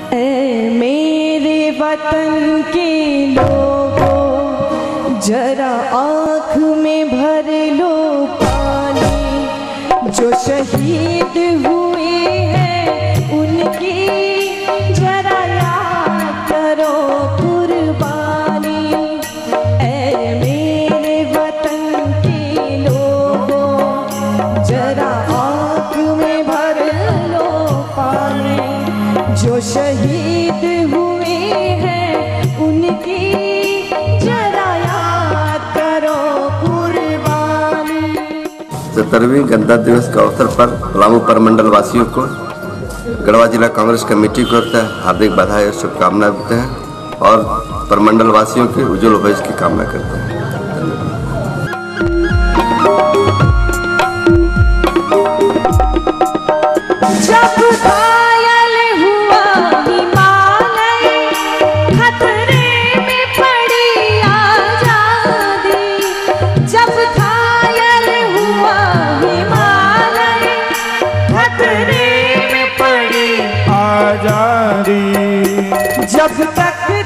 ऐ मेरे वतन के लोगों, जरा आँख में भर लो पानी। जो शहीद हुए हैं उनकी जरा याद करो कुर्बानी। ऐ मेरे वतन के लोगों, जरा आँख में भर लो पानी। जो शहीद हुए हैं उनकी जरा याद करो कुर्बानी। 70वीं गणतंत्र दिवस के अवसर पर पलामू प्रमंडल वासियों को गढ़वा जिला कांग्रेस कमेटी की ओर से हार्दिक बधाई और शुभकामनाएं देते हैं और प्रमंडल वासियों के उज्जवल भविष्य की कामना करते हैं। जब तक